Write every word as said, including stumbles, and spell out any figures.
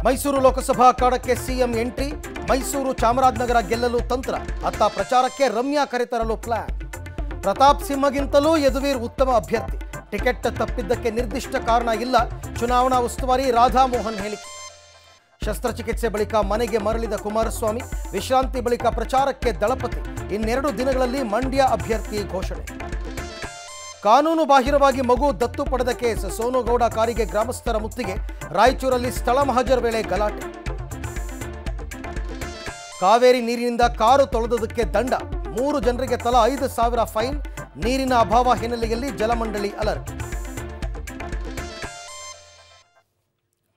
ಮೈಸೂರು ಲೋಕಸಭಾ ಅಖಾಡಕ್ಕೆ CM entry. Mysuru Chamarajanagar ಗೆಲ್ಲಲು ತಂತ್ರ. ಅತ್ತ ಪ್ರಚಾರಕ್ಕೆ ರಮ್ಯಾ ಕರೆತರಲು ಪ್ಲಾನ್. ಪ್ರತಾಪ್ ಸಿಂಹಗಿಂತಲೂ ಯದುವೀರ್ ಉತ್ತಮ ಅಭ್ಯರ್ಥಿ. ಟಿಕೆಟ್ ತಪ್ಪಿದ್ದಕ್ಕೆ ನಿರ್ದಿಷ್ಟ ಕಾರಣ ಇಲ್ಲ. ಚುನಾವಣಾ ಉಸ್ತುವಾರಿ ರಾಧಾ ಮೋಹನ್ ಹೇಳಿಕೆ. ಶಸ್ತ್ರಚಿಕಿತ್ಸೆ ಬಳಿಕ ಮನೆಗೆ ಮರಳಿದ ಕುಮಾರಸ್ವಾಮಿ. ವಿಶ್ರಾಂತಿ ಬಳಿಕ ಪ್ರಚಾರಕ್ಕೆ ದಳಪತಿ. ಇನ್ನೆರಡು ದಿನಗಳಲ್ಲಿ ಮಂಡ್ಯ ಅಭ್ಯರ್ಥಿ ಘೋಷಣೆ. ಕಾನೂನು ಬಾಹಿರವಾಗಿ ಮಗು ದತ್ತು ಪಡೆದ ಕೇಸ್. ಸೋನುಗೌಡ ಕಾರಿಗೆ ಗ್ರಾಮಸ್ಥರ ಮುತ್ತಿಗೆ. ರಾಯಚೂರಲ್ಲಿ ಸ್ಥಳ ಮಹಜರ್ ವೇಳೆ ಗಲಾಟೆ. ಕಾವೇರಿ ನೀರಿನಿಂದ ಕಾರು ತೊಳೆದದಕ್ಕೆ ದಂಡ. ಮೂರು ಜನರಿಗೆ ತಲಾ ಐದು ಸಾವಿರ ಫೈನ್. ನೀರಿನ ಅಭಾವ ಹಿನ್ನೆಲೆಯಲ್ಲಿ ಜಲಮಂಡಳಿ ಅಲರ್ಟ್.